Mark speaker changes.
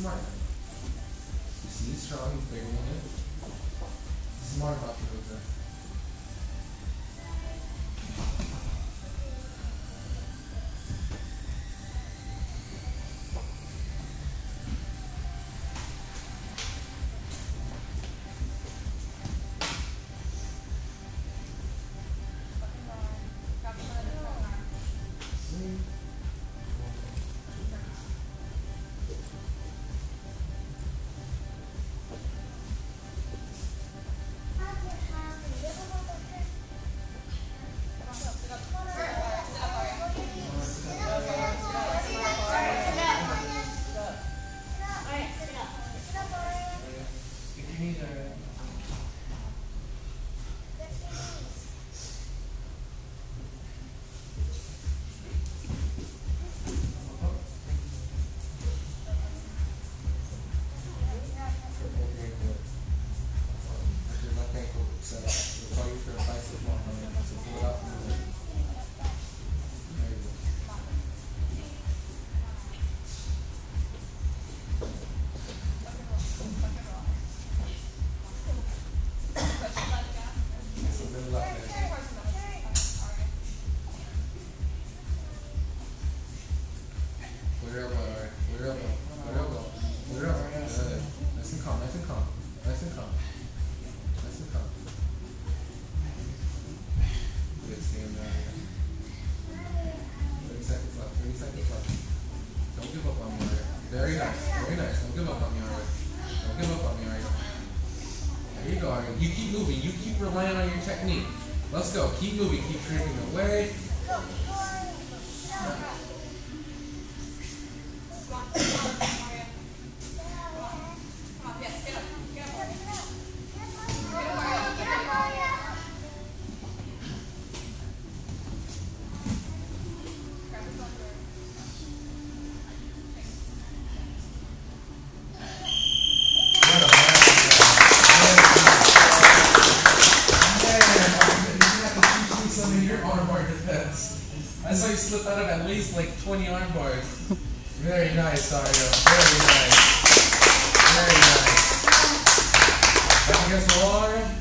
Speaker 1: smart. You see, he's strong, he's bigger than you. Smart about to move there. Very nice, very nice. Don't give up on me, Ari. Don't give up on me, Ari. There you go, Ari. You keep moving. You keep relying on your technique. Let's go. Keep moving. Keep shrinking away. I saw you slip out of at least like 20 arm bars. Very nice, Ario. Very nice. Very nice. Back against the wall, Ario?